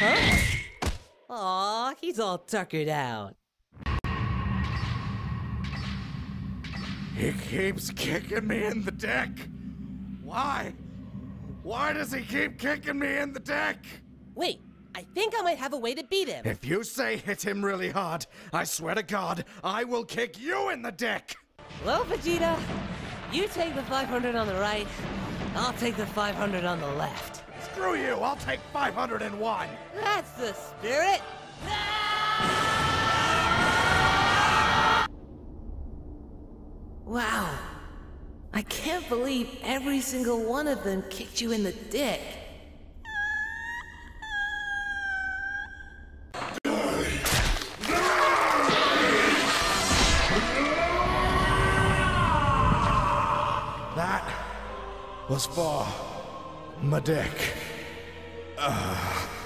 Huh? Aw, he's all tuckered out. He keeps kicking me in the dick. Why? Why does he keep kicking me in the dick? Wait, I think I might have a way to beat him. If you say hit him really hard, I swear to God, I will kick you in the dick. Well, Vegeta, you take the 500 on the right, I'll take the 500 on the left. Screw you, I'll take 501. That's the spirit. Wow. I can't believe every single one of them kicked you in the dick. That was for my dick.